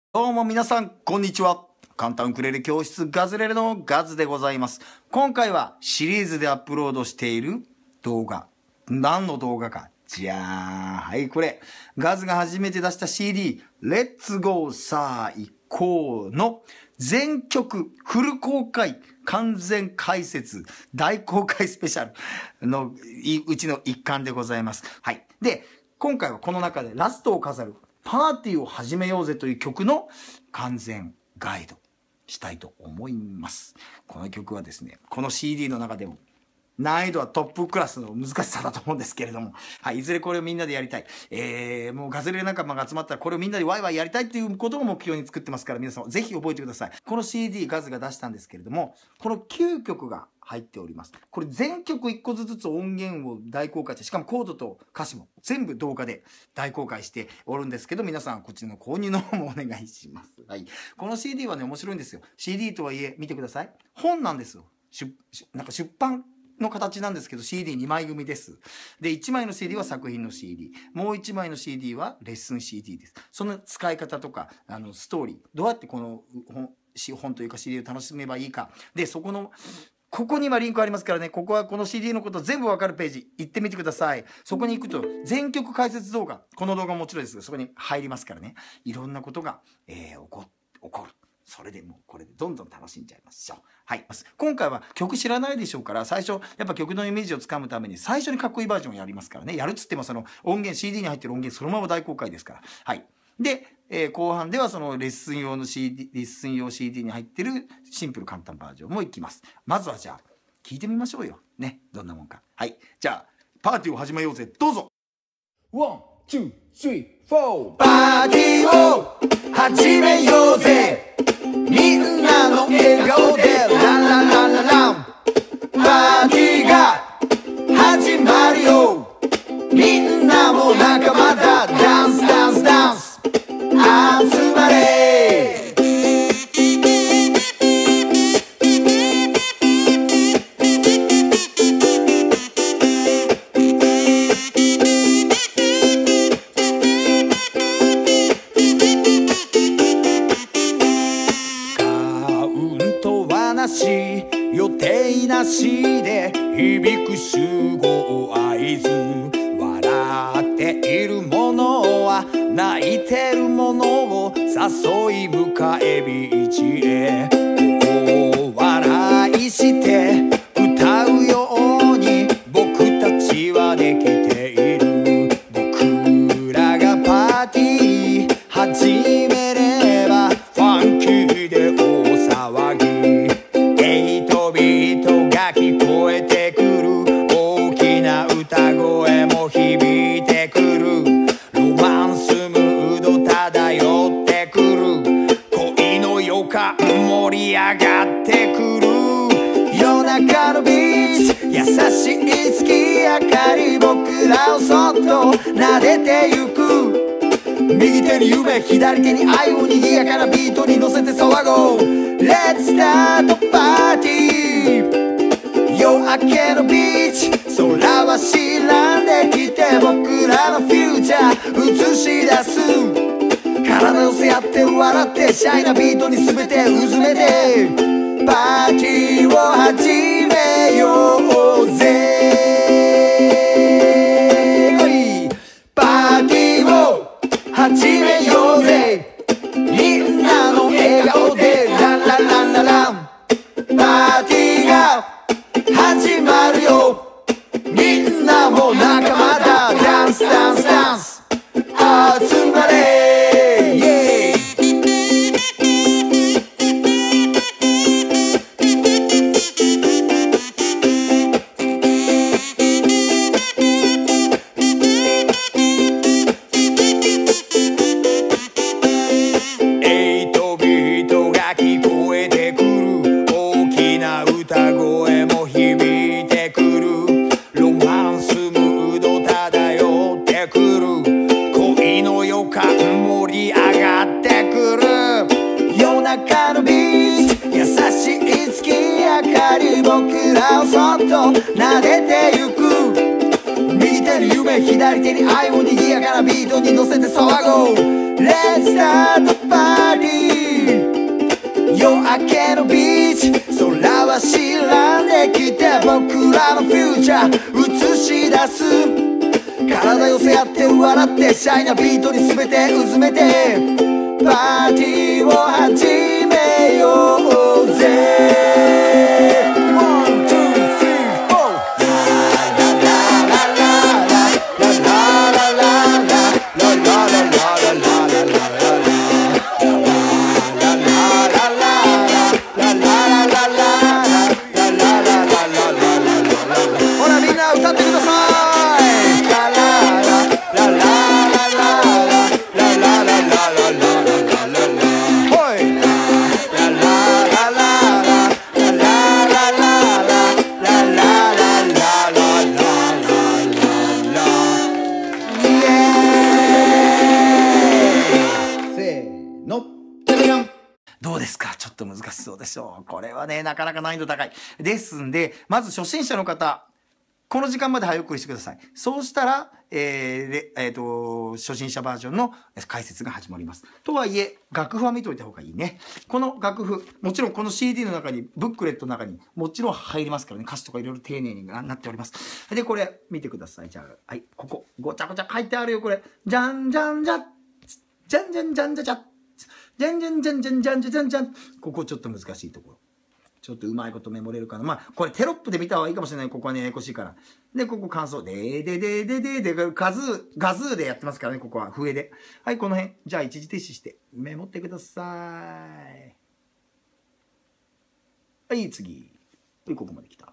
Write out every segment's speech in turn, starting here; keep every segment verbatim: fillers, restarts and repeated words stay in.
どうも皆さん、こんにちは。簡単ウクレレ教室ガズレレのガズでございます。今回はシリーズでアップロードしている動画。何の動画か。じゃーん。はい、これ。ガズが初めて出した シーディー、レッツゴーさあ行こうの全曲フル公開完全解説大公開スペシャルのうちの一環でございます。はい。で、今回はこの中でラストを飾るパーティーを始めようぜという曲の完全ガイドしたいと思います。この曲はですね、この シーディー の中でも難易度はトップクラスの難しさだと思うんですけれども、はい、いずれこれをみんなでやりたい。えー、もうガズレレ仲間が集まったらこれをみんなでワイワイやりたいっていうことを目標に作ってますから、皆さんぜひ覚えてください。この シーディー ガズが出したんですけれども、このきゅうきょくが入っております。これ全曲いっこずつ音源を大公開して、しかもコードと歌詞も全部動画で大公開しておるんですけど、皆さんこっちの購入の方もお願いします。はい。この シーディー はね、面白いんですよ。シーディー とはいえ、見てください。本なんですよ。出、なんか出版の形なんですけど シーディーに 枚組です。で、いちまいの シーディー は作品の シーディー。もういちまいの シーディー はレッスン シーディー です。その使い方とか、あの、ストーリー。どうやってこの本、本というか シーディー を楽しめばいいか。で、そこの、ここに今リンクありますからね、ここはこの シーディー のこと全部わかるページ、行ってみてください。そこに行くと、全曲解説動画、この動画ももちろんですが、そこに入りますからね、いろんなことが、えー、起こ、起こる。それでもうこれでどんどん楽しんじゃいましょう。はい。今回は曲知らないでしょうから、最初、やっぱ曲のイメージをつかむために、最初にかっこいいバージョンをやりますからね。やるっつってもその音源、シーディー に入ってる音源そのまま大公開ですから。はい。で、えー、後半ではそのレッスン用の シーディー、レッスン用 シーディー に入ってるシンプル簡単バージョンもいきます。まずはじゃあ、聞いてみましょうよ。ね。どんなもんか。はい。じゃあ、パーティーを始めようぜ。どうぞ。 ワン、ツー、スリー、フォー。 パーティーを始めようぜ。みんなの笑顔でラララララン。パーティーが始まるよ。みんなも仲間だ。ダンスダンスダンス集まれ。 予定なしで響く集合合図。笑っているものは泣いてるものを誘い迎えビーチへ。大笑いして歌うように僕たちはできている。僕らがパーティー始めればファンキーで大騒ぎ。ビートが聞こえてくる。大きな歌声も響いてくる。ロマンスムード漂ってくる。恋の予感盛り上がってくる。夜中のビーチ優しい月明かり僕らをそっと撫でてゆく。右手に夢左手に愛を賑やかなビートに乗せて騒ごう。Let's start a party。 夜明けのビーチ空は白んできて僕らのフューチャー映し出す。体寄せ合って笑ってシャイなビートに全てうずめてパーティーを始めようぜ。パーティーを始めようぜ。みんなの笑顔でランランランララン。パーティーが始まるよ。みんなも仲間だ。ダンスダンスダンス集まれ、イエーイ。僕らをそっと撫でてゆく。右手る夢左手に愛を賑やかなビートに乗せて騒ごう Let's start the party 夜明けのビーチ空は白んできて僕らのフューチャー映し出す体寄せ合って笑ってシャイなビートに全てうずめてパーティーを始めようぜこれはね、なかなか難易度高い。ですんで、まず初心者の方、この時間まで早送りしてください。そうしたら、えー、えーと、初心者バージョンの解説が始まります。とはいえ、楽譜は見といた方がいいね。この楽譜、もちろんこの シーディー の中に、ブックレットの中にもちろん入りますからね、歌詞とかいろいろ丁寧になっております。で、これ、見てください。じゃあ、はい、ここ、ごちゃごちゃ書いてあるよ、これ。じゃんじゃんじゃ、じゃんじゃんじゃんじゃじゃ、じゃんじゃんじゃんじゃんじゃんじゃんじゃんじゃん。ここちょっと難しいところ。ちょっとうまいことメモれるかな。まあ、これテロップで見た方がいいかもしれない。ここはね、ややこしいから。で、ここ感想。でーでででででで、ガズー、ガズーでやってますからね、ここは。笛で。はい、この辺。じゃあ、一時停止して、メモってください。はい、次。はい、ここまで来た。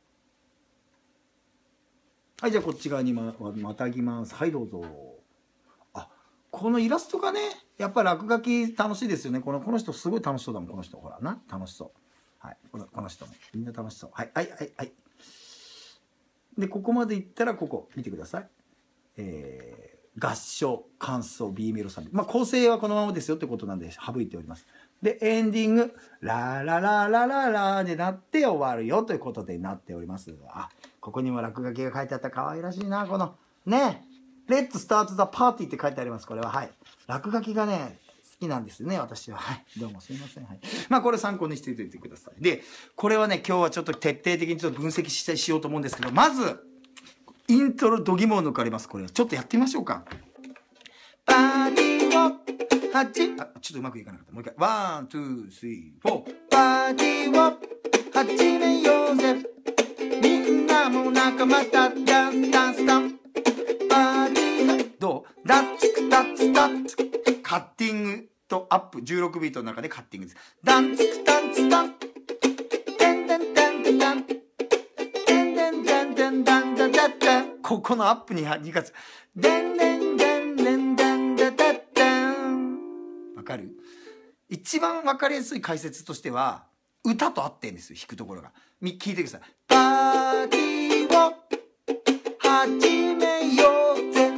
はい、じゃあ、こっち側にま、またぎます。はい、どうぞ。あ、このイラストがね、やっぱ落書き楽しいですよね。この、この人すごい楽しそうだもん、この人。ほらな、楽しそう。はい、この、この人もみんな楽しそう。はい、はい、はい、はい。で、ここまでいったら、ここ、見てください。えー、合唱、感想、B メロさん。まあ、構成はこのままですよってことなんで、省いております。で、エンディング、ララララララでなって終わるよということでなっております。あ、ここにも落書きが書いてあった。可愛らしいな、この、ね。Let's start the party って書いてあります。これは、はい。落書きがね、好きなんですね、私は。はい。どうもすいません。はい。まあ、これ参考にしておいてください。で、これはね、今日はちょっと徹底的にちょっと分析してしようと思うんですけど、まず、イントロ度肝を抜かれます。これは。ちょっとやってみましょうか。パーティーを、はち、あ、ちょっとうまくいかなかった。もう一回。ワン、ツー、スリー、フォー。パーティーを、始めようぜ。みんなも仲間だ。ダンス、ダンス、ダンス。パーティー、どうダッツク、ダッツ、ダッツ。カッティングとアップ、じゅうろくビートの中でカッティングです。ダンツクダンツダン。デンデンデンデンダン。デンデンデンデンダンダダダン。ここのアップににかつ。デンデンデンデンダンダダダン。わかる？一番わかりやすい解説としては、歌と合ってんですよ、弾くところが。聞いてください。パーティーを始めようぜ。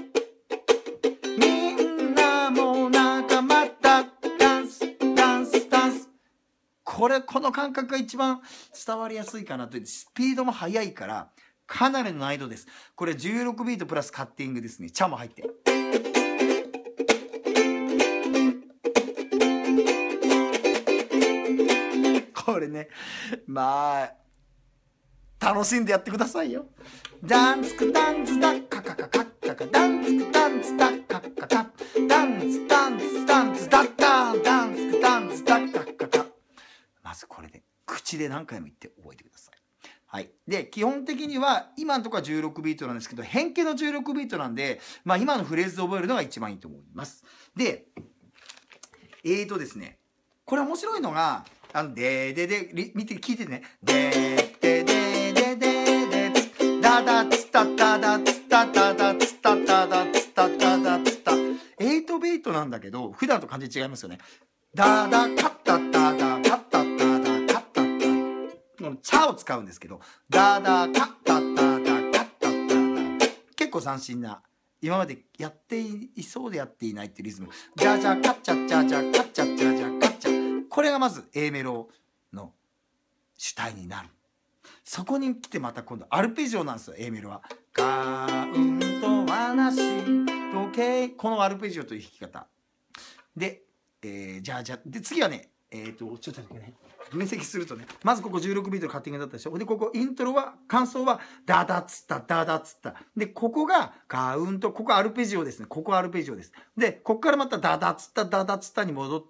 これ、この感覚が一番伝わりやすいかなという。スピードも速いから、かなりの難易度です。これじゅうろくビートプラスカッティングですね。チャも入って。これね、まあ、楽しんでやってくださいよ。ダンツクダンツダッカカカカッカカダンツクダンツダッカカカダンツダンツダンツダッカダンツクダンツダッカカカ。まずこれで口で何回も言って覚えてください。はい。で、基本的には今のところはじゅうろくビートなんですけど、変形のじゅうろくビートなんで、まあ今のフレーズを覚えるのが一番いいと思います。で、えーとですね、これ面白いのが、あの、でーでーで、見て、聞いてね。でーでーでーでーでーでーダダツタタダツタタダツタタダツタタダツタ。エイトビートなんだけど、普段と感じ違いますよね。ダダカッタタダカッタタダカッタタ。このチャを使うんですけど、ダダカッタタダカッタタダ。結構斬新な。今までやっていそうでやっていないっていうリズム。ジャジャカッチャジャジャカッチャジャジャカッチャ。これがまず A メロの主体になる。 そこに来てまた今度アルペジオなんですよ、A メロは。カウントはなし時計、このアルペジオという弾き方で、えー、じゃあじゃあで次はね、えっとちょっと待ってね、分析するとね、まずここじゅうろくビートのカッティングだったでしょ。でここイントロは感想はダダツッタダダツッタで、ここがカウント、ここアルペジオですね。ここアルペジオです。でここからまたダダツッタダダツッタに戻って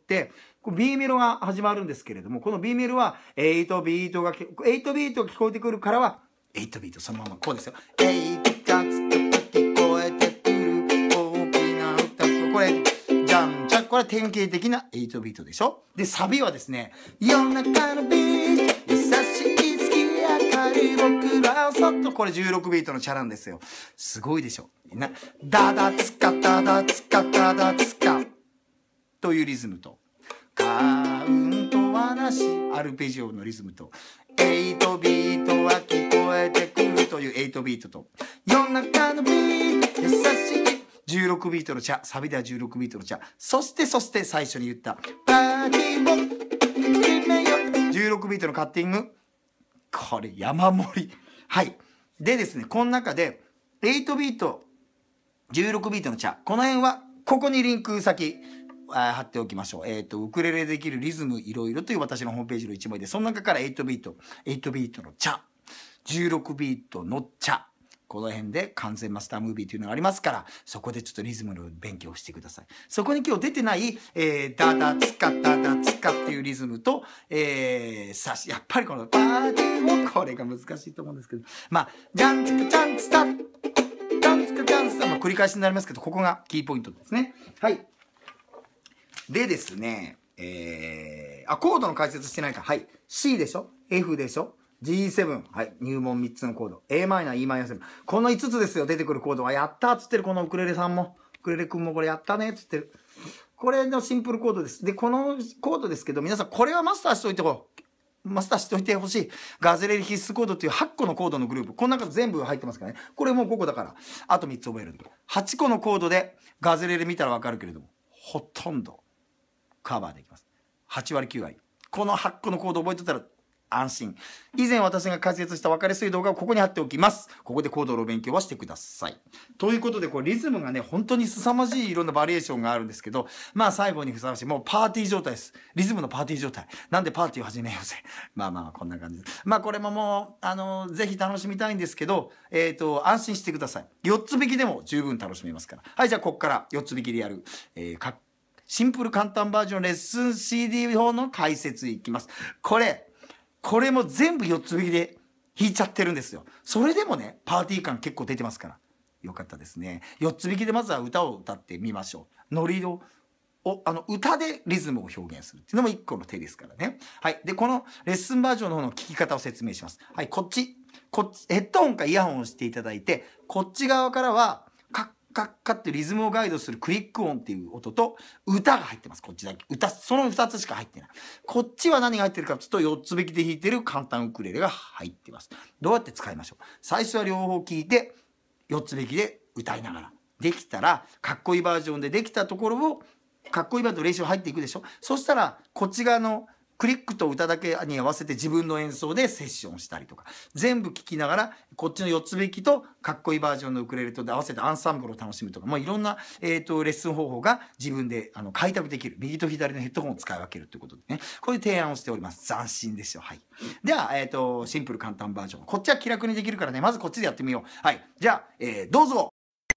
、B メロが始まるんですけれども、この B メロははちビートがはちビートが聞こえてくるからははちビートそのままこうですよ。はちが聞こえてくる大きな歌、これじゃんじゃん、これは典型的なはちビートでしょ。でサビはですね、夜中のビート優しい月明かり僕らをそっと、これじゅうろくビートのチャランですよ。すごいでしょ。なダダツカダダツカダダツカというリズムと、カウントはなしアルペジオのリズムと、はちビートは聞こえてくるというはちビートと、夜中のビート優しいじゅうろくビートのチャ、サビではじゅうろくビートのチャ、そしてそして最初に言ったパーティーを決めよじゅうろくビートのカッティング、これ山盛り。はいでですね、この中ではちビートじゅうろくビートのチャ、この辺はここにリンク先貼っておきましょう。えっと、ウクレレできるリズムいろいろという私のホームページの一枚で、その中からはちビート、はちビートのチャ、じゅうろくビートのチャ、この辺で完全マスタームービーというのがありますから、そこでちょっとリズムの勉強をしてください。そこに今日出てない、えー、ダダツカダダツカっていうリズムと、えー、さし、やっぱりこのパーティーもこれが難しいと思うんですけど、まあ、ジャンツカジャンツタ、ジャンツカジャンツタ、まあ繰り返しになりますけど、ここがキーポイントですね。はい。でですね、えー、あ、コードの解説してないか。はい。C でしょ ?F でしょ ?ジーセブン。はい。入門みっつのコード。Am、Em、セブン。このいつつですよ、出てくるコードは。やったーっつってる、このウクレレさんも。ウクレレくんもこれやったねっつってる。これのシンプルコードです。で、このコードですけど、皆さんこれはマスターしといてほマスターしといてほしい。ガズレレ必須コードっていうはっこのコードのグループ。この中全部入ってますからね。これもうごこだから。あとみっつ覚える。はちこのコードでガズレレ見たらわかるけれども、ほとんどカバーできます。はちわりきゅうわり。このはっこのコード覚えてたら安心。以前私が解説した分かりやすい動画をここに貼っておきます。ここでコードの勉強はしてください。ということで、これリズムがね、本当に凄まじいいろんなバリエーションがあるんですけど、まあ最後にふさわしい、もうパーティー状態です。リズムのパーティー状態。なんでパーティーを始めようぜ。まあまあこんな感じです。まあこれももう、あの、ぜひ楽しみたいんですけど、えっと、安心してください。よっつ弾きでも十分楽しめますから。はい、じゃあここからよっつ弾きでやる、えー、かシンプル簡単バージョンレッスン シーディー 表の解説いきます。これ、これも全部よっつ弾きで弾いちゃってるんですよ。それでもね、パーティー感結構出てますから。よかったですね。よっつ弾きでまずは歌を歌ってみましょう。ノリを、おあの歌でリズムを表現するっていうのも一個の手ですからね。はい。で、このレッスンバージョンの方の聞き方を説明します。はい、こっち。こっち、ヘッドホンかイヤホンをしていただいて、こっち側からは、カッカッカってリズムをガイドするクリック音っていう音と歌が入ってます。こっちだけ。歌、そのふたつしか入ってない。こっちは何が入ってるかというと、よっつ弾きで弾いてる簡単ウクレレが入ってます。どうやって使いましょう。最初は両方聞いて、よっつ弾きで歌いながら。できたら、かっこいいバージョンでできたところを、かっこいいバージョンの練習入っていくでしょ。そしたら、こっち側のクリックと歌だけに合わせて自分の演奏でセッションしたりとか、全部聴きながら、こっちのよっつ弾きとかっこいいバージョンのウクレレと合わせてアンサンブルを楽しむとか、もういろんな、えっと、レッスン方法が自分であの開拓できる。右と左のヘッドホンを使い分けるということでね。こういう提案をしております。斬新ですよ。はい。では、えっと、シンプル簡単バージョン。こっちは気楽にできるからね、まずこっちでやってみよう。はい。じゃあ、えー、どうぞ。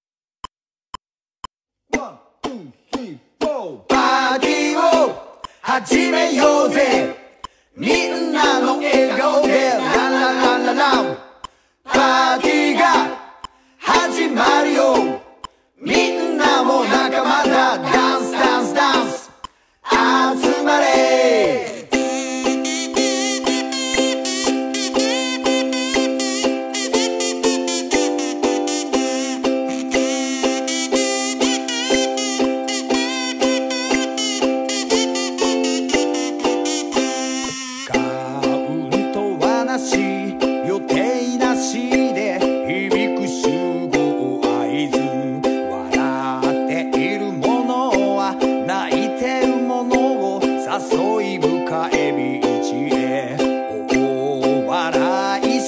One, two, three, four. パーティーを始めようぜみんなの笑顔でラララララパーティーが始まるよみんなも仲間だダンスダンスダンス集まれ誘い深えビーチへ大笑い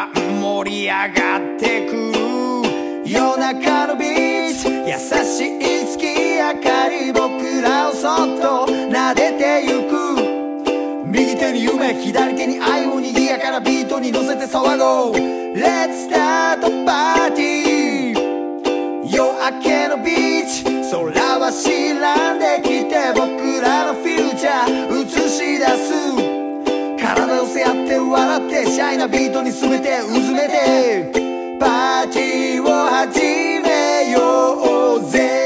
間盛り上がってくる夜中のビーチ優しい月明かり僕らをそっと撫でてゆく右手に夢左手に愛を賑やかなビートに乗せて騒ごう Let's start party 夜明けのビーチ空は白んできて僕らのフューチャー映し出す体寄せ合って笑ってシャイなビートに全てうずめてパーティーを始めようぜ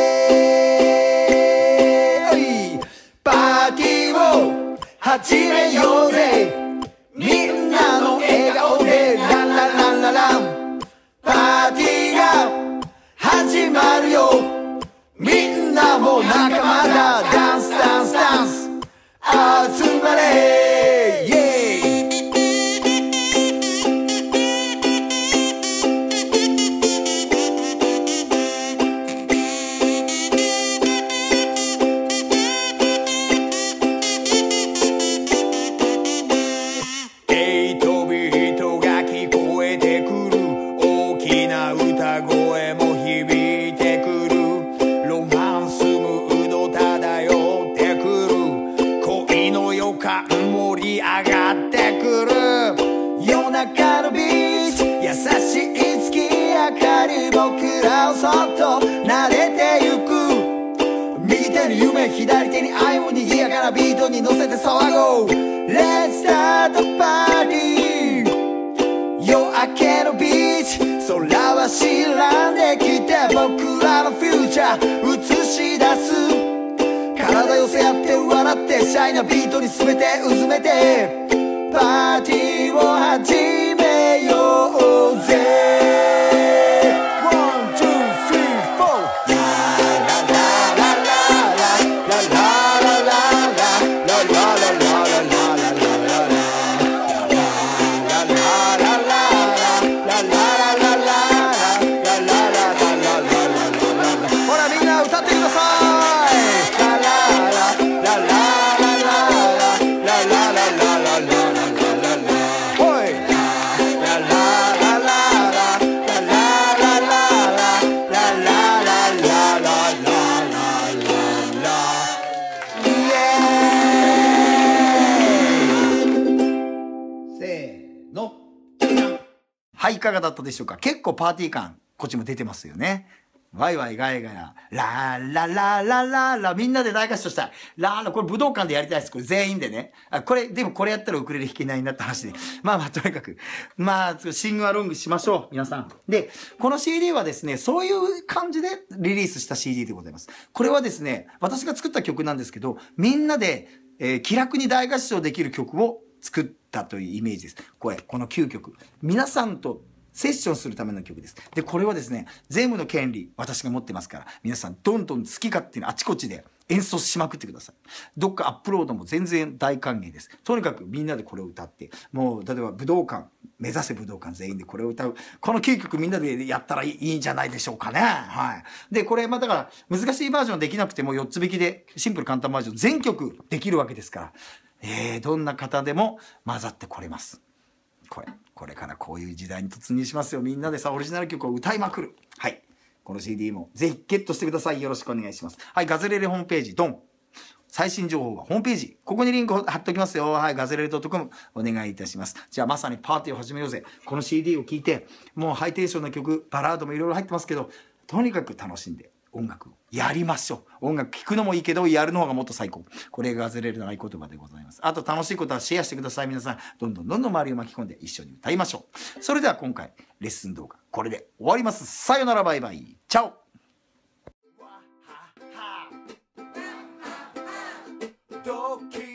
パーティーを始めようぜみんなの笑顔でランランランラランパーティーが始まるよみんなも仲間だダンスダンスダンス集まれイエーイエイトビートが聞こえてくる大きな歌声も響いてくるロマンスムード漂ってくる恋の予感盛り上がってくる夜中のビーチ優しい月明かり僕らをそっと撫でてゆく右手に夢左手に愛を賑やかなビートに乗せて騒ごう Let's start the party 夜明けのビーチ空は白んできて僕らのフューチャー映し出す体寄せ合って笑ってシャイなビートに全てうずめてパーティーを始めようぜはい、いかがだったでしょうか。結構パーティー感、こっちも出てますよね。ワイワイガヤガヤ、ラーラララララ、みんなで大合唱したい。ラーラ、これ武道館でやりたいです。これ全員でね。あ、これ、でもこれやったらウクレレ弾けないなって話で。まあまあ、とにかく。まあ、シングアロングしましょう。皆さん。で、この シーディー はですね、そういう感じでリリースした シーディー でございます。これはですね、私が作った曲なんですけど、みんなで、えー、気楽に大合唱できる曲を作ったというイメージです。これ、このきゅうきょく。皆さんとセッションするための曲です。で、これはですね、全部の権利、私が持ってますから、皆さんどんどん好き勝手にあちこちで演奏しまくってください。どっかアップロードも全然大歓迎です。とにかくみんなでこれを歌って、もう、例えば武道館、目指せ武道館全員でこれを歌う。このきゅうきょくみんなでやったらいいんじゃないでしょうかね。はい。で、これ、まあだから、難しいバージョンできなくてもよっつ引きで、シンプル簡単バージョン全曲できるわけですから、えー、どんな方でも混ざってこれます。これ、これからこういう時代に突入しますよ。みんなでさ、オリジナル曲を歌いまくる。はい。この シーディー もぜひゲットしてください。よろしくお願いします。はい、ガズレレホームページ、ドン。最新情報はホームページ。ここにリンク貼っておきますよ。はい、ガズレレ .com お願いいたします。じゃあまさにパーティーを始めようぜ。この シーディー を聴いて、もうハイテンションな曲、バラードもいろいろ入ってますけど、とにかく楽しんで音楽をやりましょう。音楽聴くのもいいけど、やるの方がもっと最高。これがガズレレの合言葉でございます。あと楽しいことはシェアしてください。皆さん、どんどんどんどん周りを巻き込んで一緒に歌いましょう。それでは今回、レッスン動画、これで終わります。さよなら、バイバイ。チャオ。 ドキ